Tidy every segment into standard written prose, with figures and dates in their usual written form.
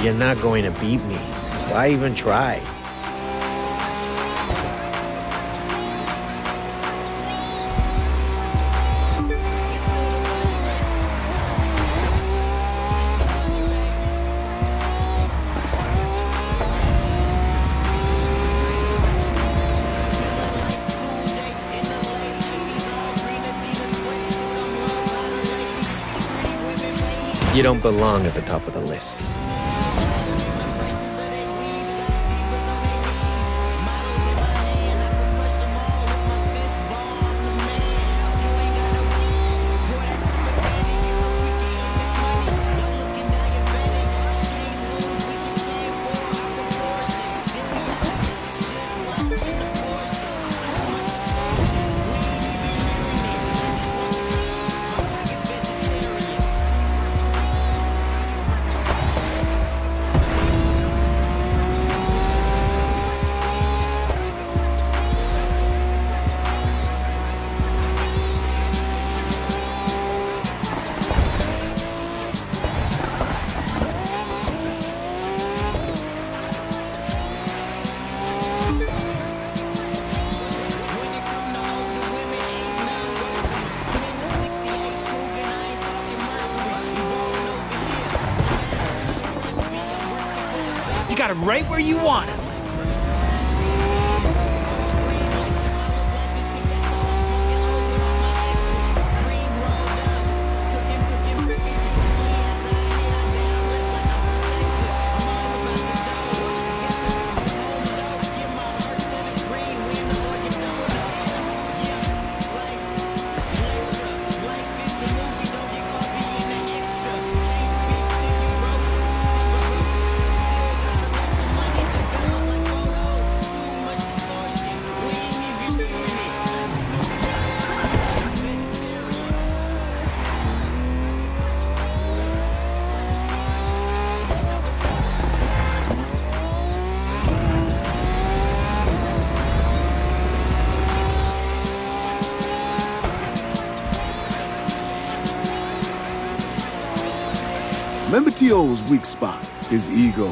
You're not going to beat me. Why even try? You don't belong at the top of the list. You got him right where you want him. Remember T.O.'s weak spot, his ego.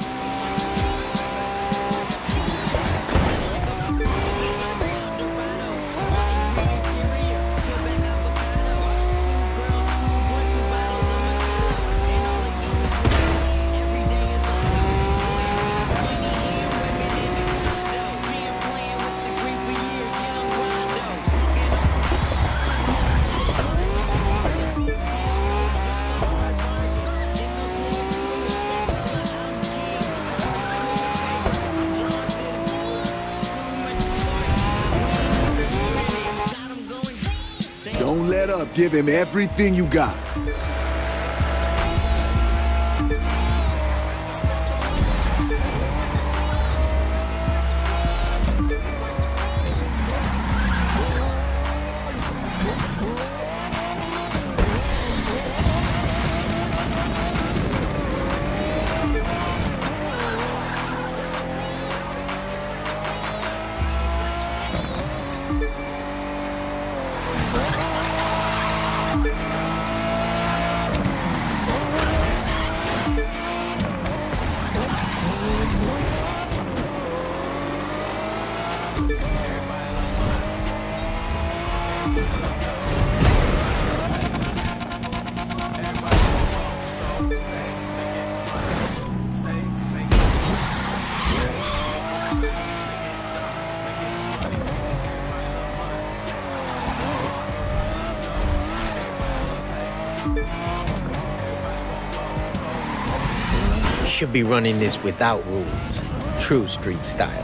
Don't let up. Give him everything you got. Should be running this without rules. True street style.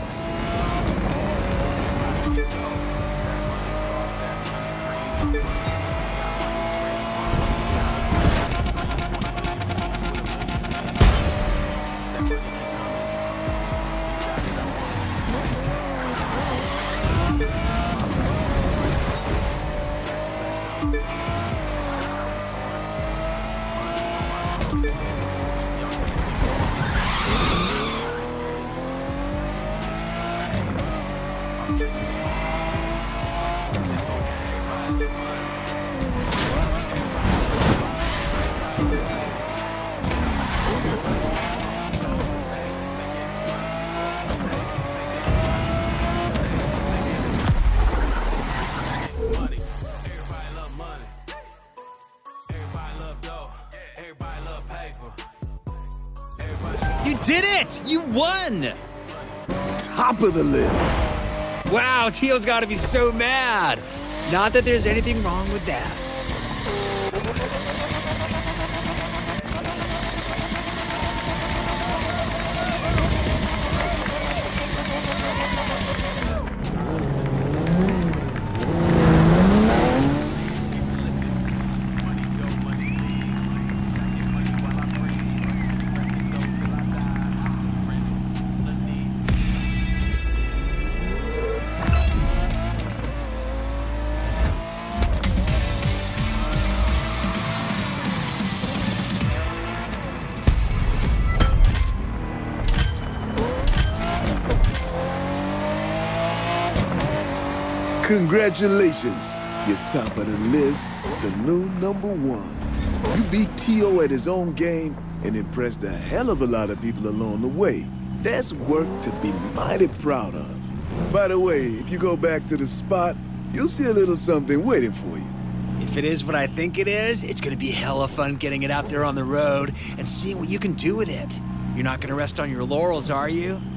did it! You won! Top of the list. Wow, Tio's gotta be so mad. Not that there's anything wrong with that. Congratulations. You're top of the list, the new #1. You beat Tio at his own game and impressed a hell of a lot of people along the way. That's work to be mighty proud of. By the way, if you go back to the spot, you'll see a little something waiting for you. If it is what I think it is, it's gonna be hella fun getting it out there on the road and seeing what you can do with it. You're not gonna rest on your laurels, are you?